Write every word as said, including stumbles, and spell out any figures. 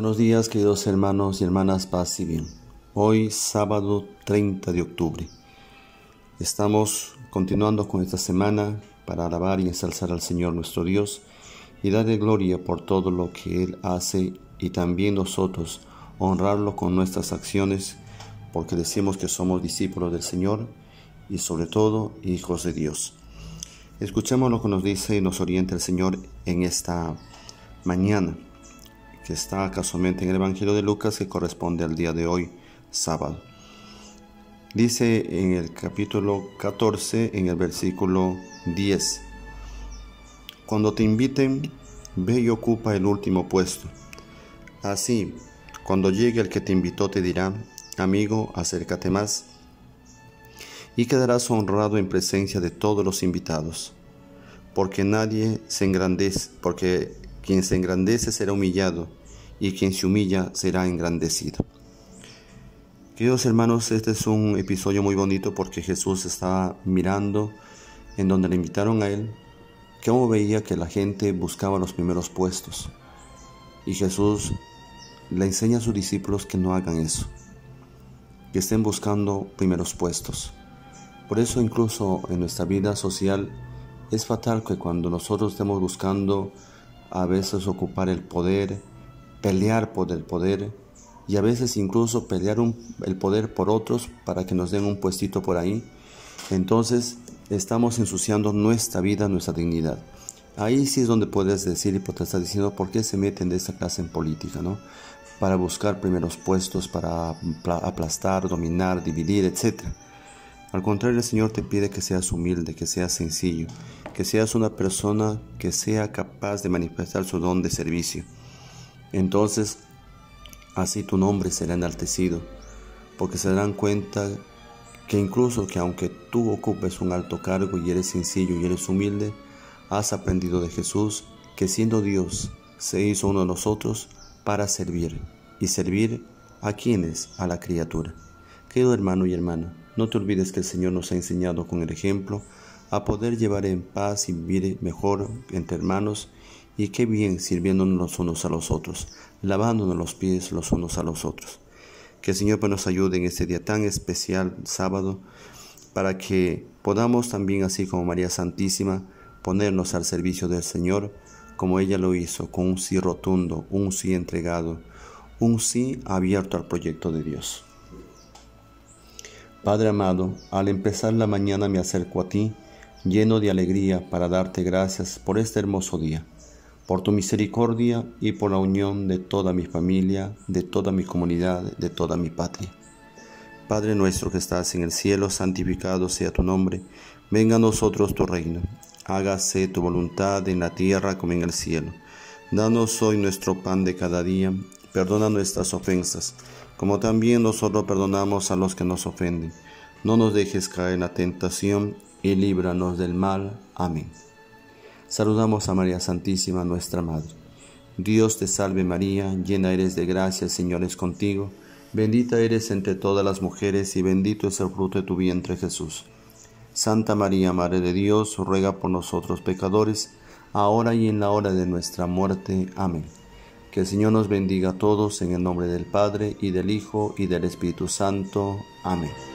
Buenos días, queridos hermanos y hermanas, paz y bien. Hoy, sábado treinta de octubre, estamos continuando con esta semana para alabar y ensalzar al Señor nuestro Dios y darle gloria por todo lo que Él hace y también nosotros honrarlo con nuestras acciones, porque decimos que somos discípulos del Señor y sobre todo hijos de Dios. Escuchemos lo que nos dice y nos orienta el Señor en esta mañana, que está casualmente en el Evangelio de Lucas, que corresponde al día de hoy, sábado. Dice en el capítulo catorce, en el versículo diez: Cuando te inviten, ve y ocupa el último puesto. Así, cuando llegue el que te invitó, te dirá: amigo, acércate más, y quedarás honrado en presencia de todos los invitados. Porque nadie se engrandece, porque quien se engrandece será humillado, y quien se humilla será engrandecido. Queridos hermanos, este es un episodio muy bonito porque Jesús estaba mirando en donde le invitaron a él, cómo veía que la gente buscaba los primeros puestos. Y Jesús le enseña a sus discípulos que no hagan eso, que estén buscando primeros puestos. Por eso incluso en nuestra vida social es fatal que cuando nosotros estemos buscando a veces ocupar el poder, pelear por el poder y a veces incluso pelear un, el poder por otros para que nos den un puestito por ahí, entonces estamos ensuciando nuestra vida, nuestra dignidad. Ahí sí es donde puedes decir y protestar diciendo: ¿por qué se meten de esta clase en política, no? Para buscar primeros puestos, para aplastar, dominar, dividir, etcétera. Al contrario, el Señor te pide que seas humilde, que seas sencillo, que seas una persona que sea capaz de manifestar su don de servicio. Entonces, así tu nombre será enaltecido, porque se darán cuenta que incluso que aunque tú ocupes un alto cargo y eres sencillo y eres humilde, has aprendido de Jesús que siendo Dios se hizo uno de nosotros para servir, y servir a quienes, a la criatura. Querido hermano y hermana, no te olvides que el Señor nos ha enseñado con el ejemplo a poder llevar en paz y vivir mejor entre hermanos, y qué bien sirviéndonos los unos a los otros, lavándonos los pies los unos a los otros. Que el Señor pues nos ayude en este día tan especial, sábado, para que podamos también, así como María Santísima, ponernos al servicio del Señor, como ella lo hizo, con un sí rotundo, un sí entregado, un sí abierto al proyecto de Dios. Padre amado, al empezar la mañana me acerco a ti, lleno de alegría, para darte gracias por este hermoso día, por tu misericordia y por la unión de toda mi familia, de toda mi comunidad, de toda mi patria. Padre nuestro que estás en el cielo, santificado sea tu nombre. Venga a nosotros tu reino. Hágase tu voluntad en la tierra como en el cielo. Danos hoy nuestro pan de cada día. Perdona nuestras ofensas, como también nosotros perdonamos a los que nos ofenden. No nos dejes caer en la tentación y líbranos del mal. Amén. Saludamos a María Santísima, nuestra Madre. Dios te salve María, llena eres de gracia, el Señor es contigo. Bendita eres entre todas las mujeres y bendito es el fruto de tu vientre, Jesús. Santa María, Madre de Dios, ruega por nosotros pecadores, ahora y en la hora de nuestra muerte. Amén. Que el Señor nos bendiga a todos en el nombre del Padre, y del Hijo, y del Espíritu Santo. Amén.